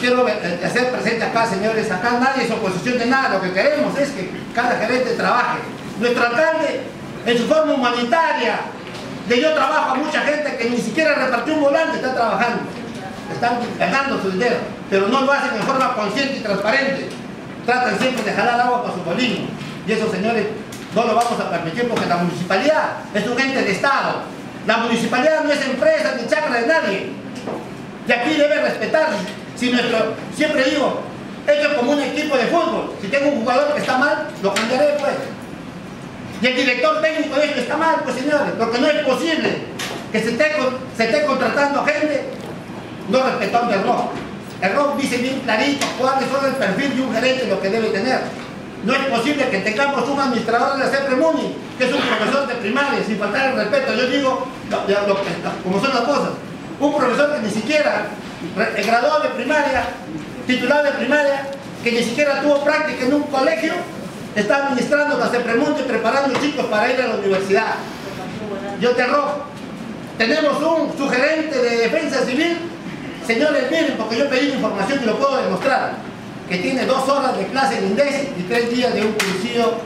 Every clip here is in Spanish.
quiero hacer presente acá, señores, acá nadie es oposición de nada, lo que queremos es que cada gerente trabaje. Nuestro alcalde, en su forma humanitaria, le dio trabajo a mucha gente que ni siquiera repartió un volante, está trabajando, están ganando su dinero, pero no lo hacen en forma consciente y transparente, tratan siempre de jalar agua para su molino, y eso, señores, no lo vamos a permitir porque la municipalidad es un ente de Estado, la municipalidad no es empresa ni chacra de nadie, y aquí debe respetarse. Si siempre digo, esto es como un equipo de fútbol, si tengo un jugador que está mal, lo cambiaré pues. Y el director técnico de esto está mal, pues señores, porque no es posible que se esté contratando gente no respetando el ROC. El ROC dice bien clarito cuál es el perfil de un gerente, lo que debe tener. No es posible que tengamos un administrador de la CEPREMUNI, que es un profesor de primaria, sin faltar el respeto. Yo digo como son las cosas. Un profesor que ni siquiera, graduado de primaria, titulado de primaria, que ni siquiera tuvo práctica en un colegio, está administrando la CEPREMUNI y preparando chicos para ir a la universidad. Yo te robo. Tenemos un sugerente de defensa civil, señores, miren, porque yo pedí información y lo puedo demostrar, que tiene 2 horas de clase en inglés y 3 días de un cursillo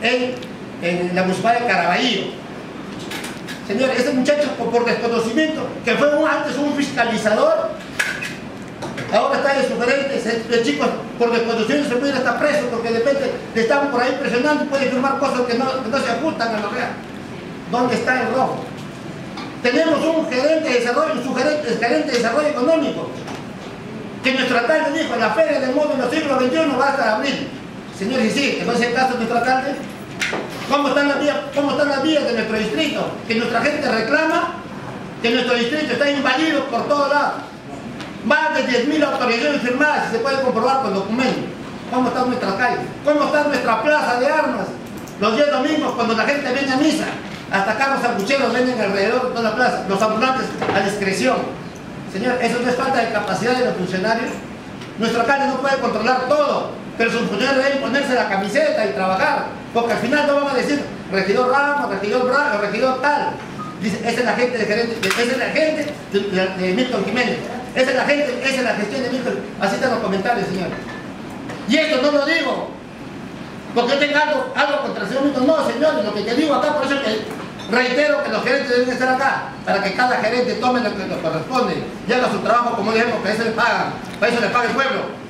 en la municipalidad de Caraballo. Señores, ese muchacho por desconocimiento, que fue antes un fiscalizador, ahora está de sugerente, el chico por desconocimiento se puede ir hasta preso porque de repente le están por ahí presionando y puede firmar cosas que no se ajustan a lo real. ¿Dónde está el rojo? Tenemos un gerente de desarrollo, gerente de desarrollo económico, que nuestro alcalde dijo, la feria del módulo siglo XXI va hasta abril. Señores, y sí, que no es el caso de nuestro alcalde. ¿Cómo están las vías de nuestro distrito? Que nuestra gente reclama que nuestro distrito está invadido por todos lados. Más de 10.000 autorizaciones firmadas, y se puede comprobar con documentos. ¿Cómo está nuestra calle? ¿Cómo está nuestra plaza de armas? Los días domingos, cuando la gente viene a misa, hasta carros sangucheros venden alrededor de toda la plaza, los ambulantes a discreción. Señor, ¿eso no es falta de capacidad de los funcionarios? Nuestro alcalde no puede controlar todo, pero sus funcionarios deben ponerse la camiseta y trabajar, porque al final no van a decir regidor Ramos, regidor Braga, regidor tal. Dice, esa es la gente de gerente, esa es la gente de Milton Jiménez, esa es la gestión de Milton. Así están los comentarios, señor. Y esto no lo digo porque yo tenga algo contra el señor Milton, no, señores, lo que te digo acá, por eso que reitero que los gerentes deben estar acá, para que cada gerente tome lo que le corresponde y haga su trabajo como dijimos, que eso le pagan, para eso le paga el pueblo.